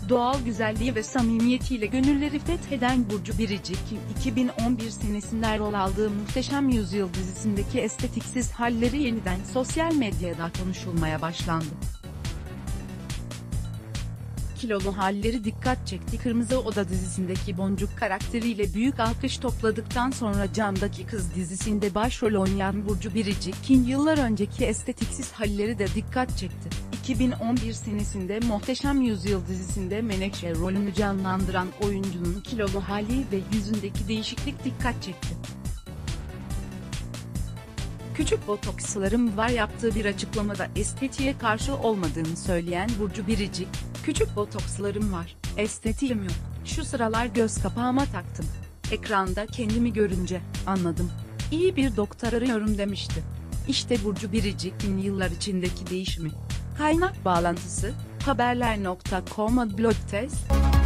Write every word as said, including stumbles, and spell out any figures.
Doğal güzelliği ve samimiyetiyle gönülleri fetheden Burcu Biricik, iki bin on bir senesinde rol aldığı Muhteşem Yüzyıl dizisindeki estetiksiz halleri yeniden sosyal medyada konuşulmaya başlandı. Kilolu halleri dikkat çekti. Kırmızı Oda dizisindeki Boncuk karakteriyle büyük alkış topladıktan sonra Camdaki Kız dizisinde başrol oynayan Burcu Biricik'in yıllar önceki estetiksiz halleri de dikkat çekti. iki bin on bir senesinde Muhteşem Yüzyıl dizisinde Menekşe rolünü canlandıran oyuncunun kilolu hali ve yüzündeki değişiklik dikkat çekti. "Küçük botokslarım var" yaptığı bir açıklamada estetiğe karşı olmadığını söyleyen Burcu Biricik, "Küçük botokslarım var, estetiğim yok. Şu sıralar göz kapağıma taktım. Ekranda kendimi görünce anladım. İyi bir doktor arıyorum" demişti. İşte Burcu Biricik'in yıllar içindeki değişimi. Kaynak bağlantısı: haberler nokta com. Blog test